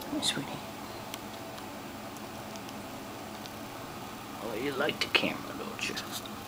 Hey, sweetie. Oh, you like the camera, don't you?